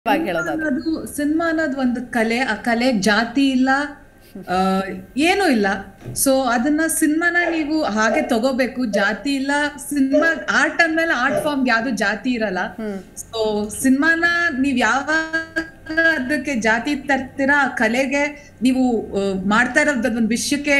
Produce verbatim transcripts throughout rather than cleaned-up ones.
ಅದು ಸಿನಿಮಾ ಅನ್ನೋದು ಒಂದು ಕಲೆ. ಆ ಕಲೆ ಜಾತಿ ಇಲ್ಲ, ಆ, ಏನೂ ಇಲ್ಲ. ಸೊ ಅದನ್ನ ಸಿನಿಮಾನ ನೀವು ಹಾಗೆ ತಗೋಬೇಕು. ಜಾತಿ ಇಲ್ಲ, ಸಿನಿಮಾ ಆರ್ಟ್ ಅಂದ್ಮೇಲೆ ಆರ್ಟ್ ಫಾರ್ಮ್ ಯಾವ್ದು ಜಾತಿ ಇರಲ್ಲ. ಸೊ ಸಿನಿಮಾನ ನೀವ್ ಯಾವಾಗ ಅದಕ್ಕೆ ಜಾತಿ ತರ್ತೀರಾ, ಆ ಕಲೆಗೆ ನೀವು ಮಾಡ್ತಾ ಇರೋದ್ ಒಂದ್ ವಿಷಯಕ್ಕೆ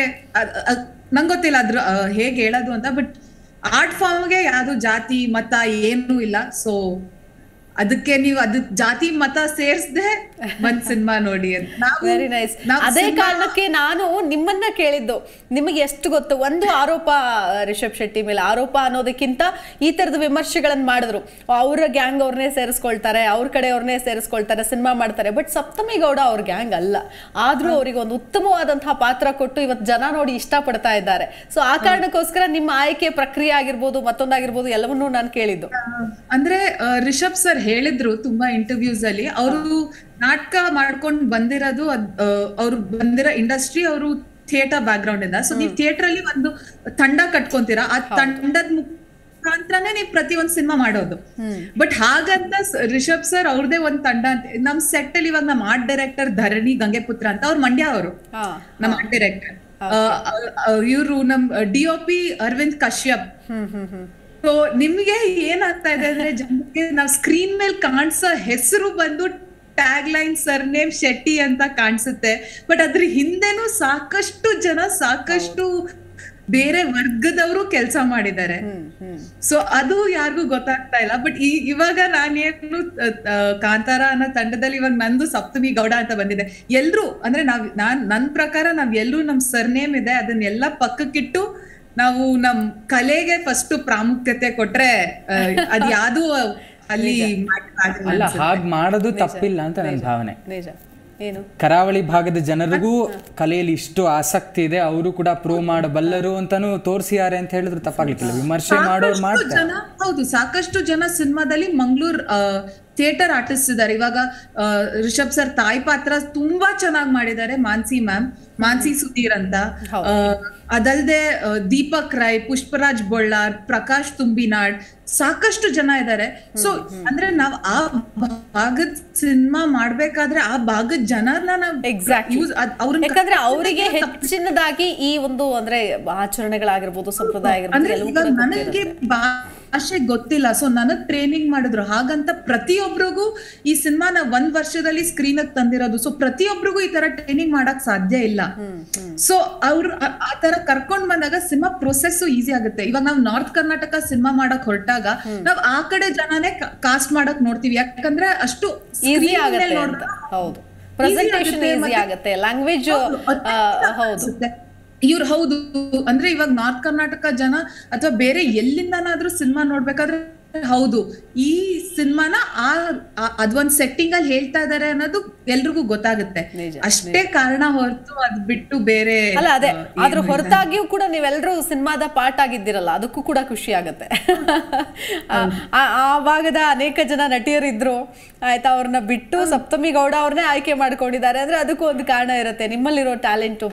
ನಂಗೆ ಗೊತ್ತಿಲ್ಲ ಅದ್ರ ಹೇಗೆ ಹೇಳೋದು ಅಂತ. ಬಟ್ ಆರ್ಟ್ ಫಾರ್ಮ್ಗೆ ಯಾವ್ದು ಜಾತಿ ಮತ ಏನೂ ಇಲ್ಲ. ಸೊ ಅದಕ್ಕೆ ನೀವು ಅದ್ ಜಾತಿ ಮತ ಸೇರ್ಸ್ದೆ ಒಂದ್ ಸಿನಿಮಾ ನೋಡಿ ಅಂತ. Very nice. ಅದೇ ಕಾರಣಕ್ಕೆ ನಾನು ನಿಮ್ಮನ್ನ ಕೇಳಿದ್ದು, ನಿಮಗೆ ಎಷ್ಟು ಗೊತ್ತು, ಒಂದು ಆರೋಪ ರಿಷಬ್ ಶೆಟ್ಟಿ ಮೇಲೆ ಆರೋಪ ಅನ್ನೋದಕ್ಕಿಂತ ಈ ತರದ ವಿಮರ್ಶೆಗಳನ್ನ ಮಾಡಿದ್ರು. ಅವರ ಗ್ಯಾಂಗ್ ಅವ್ರನ್ನೇ ಸೇರಿಸ್ಕೊಳ್ತಾರೆ, ಅವ್ರ ಕಡೆ ಅವ್ರನ್ನೇ ಸೇರಿಸ್ಕೊಳ್ತಾರೆ, ಸಿನಿಮಾ ಮಾಡ್ತಾರೆ. ಬಟ್ ಸಪ್ತಮಿ ಗೌಡ ಅವ್ರ ಗ್ಯಾಂಗ್ ಅಲ್ಲ. ಆದ್ರೂ ಅವ್ರಿಗೆ ಒಂದು ಉತ್ತಮವಾದಂತಹ ಪಾತ್ರ ಕೊಟ್ಟು ಇವತ್ತು ಜನ ನೋಡಿ ಇಷ್ಟ ಪಡ್ತಾ ಇದ್ದಾರೆ. ಸೊ ಆ ಕಾರಣಕ್ಕೋಸ್ಕರ ನಿಮ್ಮ ಆಯ್ಕೆ ಪ್ರಕ್ರಿಯೆ ಆಗಿರ್ಬೋದು, ಮತ್ತೊಂದಾಗಿರ್ಬೋದು, ಎಲ್ಲವನ್ನೂ ನಾನು ಕೇಳಿದ್ದು. ಅಂದ್ರೆ ರಿಷಬ್ ಸರ್ ಹೇಳಿದ್ರು ತುಂಬಾ ಇಂಟರ್ವ್ಯೂಸ್ ಅಲ್ಲಿ, ಅವರು ನಾಟಕ ಮಾಡ್ಕೊಂಡು ಬಂದಿರೋದು, ಅವ್ರು ಬಂದಿರೋ ಇಂಡಸ್ಟ್ರಿ, ಅವರು ಥಿಯೇಟರ್ ಬ್ಯಾಕ್ ಗ್ರೌಂಡ್ ಇಂದ. ಸೊ ನೀವು ಥಿಯೇಟರ್ ಅಲ್ಲಿ ಒಂದು ತಂಡ ಕಟ್ಕೊಂತೀರಾ, ಆ ತಂಡದ ಮುಖಾಂತರನೇ ನೀವು ಪ್ರತಿ ಒಂದ್ ಸಿನಿಮಾ ಮಾಡೋದು. ಬಟ್ ಹಾಗಂತ ರಿಷಬ್ ಸರ್ ಅವ್ರದೇ ಒಂದ್ ತಂಡ ಅಂತ. ನಮ್ ಸೆಟ್ ಅಲ್ಲಿ ಇವಾಗ ನಮ್ ಆರ್ಟ್ ಡೈರೆಕ್ಟರ್ ಧರಣಿ ಗಂಗೆಪುತ್ರ ಅಂತ, ಅವ್ರು ಮಂಡ್ಯ ಅವರು, ನಮ್ ಆರ್ಟ್ ಡೈರೆಕ್ಟರ್. ಇವ್ರು ನಮ್ D O P Aravind Kashyap. So ನಿಮ್ಗೆ ಏನಾಗ್ತಾ ಇದೆ ಅಂದ್ರೆ, ಜನಕ್ಕೆ ನಾವ್ ಸ್ಕ್ರೀನ್ ಮೇಲೆ ಕಾಣಿಸೋ ಹೆಸರು ಬಂದು tag line surname Shetty ಅಂತ ಕಾಣಿಸುತ್ತೆ. ಬಟ್ ಅದ್ರ ಹಿಂದೆನೂ ಸಾಕಷ್ಟು ಜನ, ಸಾಕಷ್ಟು ಬೇರೆ ವರ್ಗದವರು ಕೆಲಸ ಮಾಡಿದ್ದಾರೆ. ಸೊ ಅದು ಯಾರಿಗೂ ಗೊತ್ತಾಗ್ತಾ ಇಲ್ಲ. ಬಟ್ ಈ ಇವಾಗ ನಾನೇನು ಕಾಂತಾರ ಅನ್ನೋ ತಂಡದಲ್ಲಿ ಇವಾಗ ನಂದು ಸಪ್ತಮಿ ಗೌಡ ಅಂತ ಬಂದಿದೆ. ಎಲ್ರು ಅಂದ್ರೆ ನಾವ್ ನಾನ್ ನನ್ ಪ್ರಕಾರ ನಾವ್ ಎಲ್ರು ನಮ್ ಸರ್ನೇಮ್ ಇದೆ, ಅದನ್ನೆಲ್ಲ ಪಕ್ಕಕ್ಕಿಟ್ಟು ನಾವು ನಮ್ ಕಲೆಗೆ ಫಸ್ಟ್ ಪ್ರಾಮುಖ್ಯತೆ ಕೊಟ್ರೆ ಅದ್ ಯಾವ್ದು ಅಲ್ಲಿ ಅಲ್ಲ, ಹಾಗ್ ಮಾಡೋದು ತಪ್ಪಿಲ್ಲ ಅಂತ ನನ್ನ ಭಾವನೆ. ನಿಜ. ಏನು ಕರಾವಳಿ ಭಾಗದ ಜನರಿಗೂ ಕಲೆಯಲ್ಲಿ ಇಷ್ಟು ಆಸಕ್ತಿ ಇದೆ, ಅವರು ಕೂಡ ಪ್ರೂವ್ ಮಾಡಬಲ್ಲರು ಅಂತಾನು ತೋರಿಸಿದ್ದಾರೆ ಅಂತ ಹೇಳಿದ್ರು ತಪ್ಪಾಗ್ಲಿಕ್ಕಿಲ್ಲ. ವಿಮರ್ಶೆ ಮಾಡೋರು ಮಾಡ್ತಾರೆ. ಹೌದು, ಸಾಕಷ್ಟು ಜನ ಸಿನಿಮಾದಲ್ಲಿ ಮಂಗಳೂರ್ ಥಿಯೇಟರ್ ಆರ್ಟಿಸ್ಟ್ ಇದ್ದಾರೆ. ಇವಾಗ ರಿಷಬ್ ಸರ್ ತಾಯಿ ಪಾತ್ರ ತುಂಬಾ ಚೆನ್ನಾಗಿ ಮಾಡಿದ್ದಾರೆ, ಮಾನ್ಸಿ ಮ್ಯಾಮ್, ಮಾನ್ಸಿ ಸುಧೀರ್ ಅಂತ. ಅದಲ್ದೆ ದೀಪಕ್ ರೈ, ಪುಷ್ಪರಾಜ್ ಬೊಳ್ಳಾರ್, ಪ್ರಕಾಶ್ ತುಂಬಿನಾಡ್, ಸಾಕಷ್ಟು ಜನ ಇದ್ದಾರೆ. ಸೊ ಅಂದ್ರೆ ನಾವ್ ಆ ಭಾಗದ ಸಿನಿಮಾ ಮಾಡ್ಬೇಕಾದ್ರೆ ಆ ಭಾಗದ ಜನರನ್ನ ನಾವ್ ಎಕ್ಸಾಕ್ಟ್ಲಿ, ಯಾಕಂದ್ರೆ ಅವರಿಗೆ ಹೆಚ್ಚಿನದಾಗಿ ಈ ಒಂದು ಅಂದ್ರೆ ಆಚರಣೆಗಳಾಗಿರ್ಬೋದು, ಸಂಪ್ರದಾಯ ಆಗಿರ್ಬೋದು, ನನಗೆ ಭಾಷೆ ಗೊತ್ತಿಲ್ಲ. ಸೊ ನನಗ್ ಟ್ರೈನಿಂಗ್ ಮಾಡಿದ್ರು. ಹಾಗಂತ ಪ್ರತಿಯೊಬ್ಬರಿಗೂ ಈ ಸಿನಿಮಾನ ಒಂದ್ ವರ್ಷದಲ್ಲಿ ಸ್ಕ್ರೀನ್ ತಂದಿರೋದು. ಸೊ ಪ್ರತಿಯೊಬ್ಬರಿಗೂ ಈ ತರ ಟ್ರೈನಿಂಗ್ ಮಾಡಕ್ ಸಾಧ್ಯ ಇಲ್ಲ. ಸೊ ಅವ್ರು ಆ ತರ ಕರ್ಕೊಂಡ್ ಬಂದಾಗ ಸಿನಿಮಾ ಪ್ರೊಸೆಸ್ ಈಸಿ ಆಗುತ್ತೆ. ಇವಾಗ ನಾವ್ ನಾರ್ತ್ ಕರ್ನಾಟಕ ಸಿನಿಮಾ ಮಾಡಕ್ ಹೊರಟಾಗ ನಾವ್ ಆ ಕಡೆ ಜನನೇ ಕಾಸ್ಟ್ ಮಾಡಕ್ ನೋಡ್ತೀವಿ, ಯಾಕಂದ್ರೆ ಅಷ್ಟು ಈಸಿ ಆಗುತ್ತೆ. ಹೌದು, ಪ್ರೆಸೆಂಟೇಷನ್ ಈಸಿ ಆಗುತ್ತೆ, ಲ್ಯಾಂಗ್ವೇಜ್ ಹೌದು. ಇವ್ರು ಹೌದು ಅಂದ್ರೆ ಇವಾಗ ನಾರ್ತ್ ಕರ್ನಾಟಕ ಜನ ಅಥವಾ ಬೇರೆ ಎಲ್ಲಿಂದನಾದ್ರೂ ಸಿನಿಮಾ ನೋಡ್ಬೇಕಾದ್ರೆ ಹೌದು ಈ ಸಿನಿಮಾನ ಆ ಅದೊಂದ್ ಸೆಟ್ಟಿಂಗ್ ಅಲ್ಲಿ ಹೇಳ್ತಾ ಇದಾರೆ ಅನ್ನೋದು ಎಲ್ರಿಗೂ ಗೊತ್ತಾಗುತ್ತೆ. ಅಷ್ಟೇ ಕಾರಣ ಹೊರತು ಅದ್ ಬಿಟ್ಟು ಬೇರೆ ಅಲ್ಲ. ಅದೇ ಅದ್ರ ಹೊರತಾಗಿಯೂ ಕೂಡ ನೀವೆಲ್ಲರೂ ಸಿನಿಮಾದ ಪಾರ್ಟ್ ಆಗಿದ್ದೀರಲ್ಲ, ಅದಕ್ಕೂ ಕೂಡ ಖುಷಿ ಆಗತ್ತೆ. ಆ ಭಾಗದ ಅನೇಕ ಜನ ನಟಿಯರಿದ್ರು, ಆಯ್ತಾ, ಅವ್ರನ್ನ ಬಿಟ್ಟು ಸಪ್ತಮಿ ಗೌಡ ಅವ್ರನ್ನೇ ಆಯ್ಕೆ ಮಾಡ್ಕೊಂಡಿದ್ದಾರೆ ಅಂದ್ರೆ ಅದಕ್ಕೂ ಒಂದು ಕಾರಣ ಇರುತ್ತೆ, ನಿಮ್ಮಲ್ಲಿರೋ ಟ್ಯಾಲೆಂಟು.